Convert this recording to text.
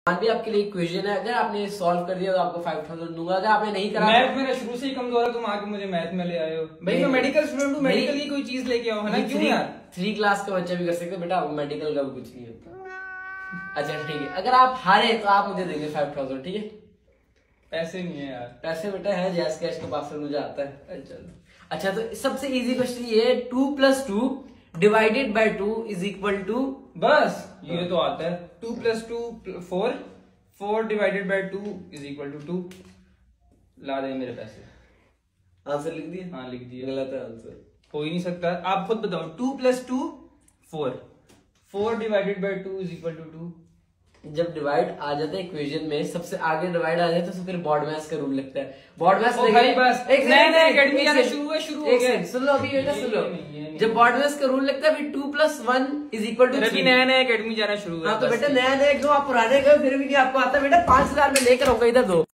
भी आपके लिए क्वेश्चन है, अगर आपने सॉल्व कर दिया तो आपको 5000 दूंगा, अगर आपने नहीं करा। मैथ मेरा शुरू से ही कमजोर है, तुम आके मुझे मैथ में ले आए हो भाई। मैं मेडिकल स्टूडेंट हूँ, मेडिकल की कोई चीज लेके आओ है ना। क्यों यार 3 क्लास का बच्चा भी कर सकते बेटा, मेडिकल का भी कुछ नहीं होता। अच्छा ठीक है, अगर आप हारे तो आप मुझे देंगे 5000, ठीक है। पैसे नहीं है यार, पैसे बेटा है, जैस कैश का पासवर्ड मुझे आता है। चलो अच्छा, तो सबसे इजी क्वेश्चन ये है, 2 + 2 divided by 2 is equal to. बस ये तो आता है। 2 + 2 4, 4 divided by 2 is equal to 2। ला दे मेरे पैसे। आंसर लिख दिया? हाँ लिख दिया। गलत है आंसर, हो ही नहीं सकता। आप खुद बताओ। 2 + 2 4, 4 divided by 2 is equal to 2। जब डिवाइड आ जाता है इक्वेशन में, सबसे आगे डिवाइड आ जाए तो फिर बॉड मैथ्स का रूल लगता है। बॉड मैथ्स बस एक नया एकेडमी जाना शुरू हो गया। सुन लो अभी बेटा, सुन लो। जब बॉड मैथ्स का रूल लगता है फिर 2 + 1 इज इक्वल टू 3। नया एकेडमी जाना शुरू हुआ। हाँ तो बेटा नया क्यों, आप पुराने गए फिर भी नहीं आपको आता बेटा। 5000 में लेकर होगा, इधर दो।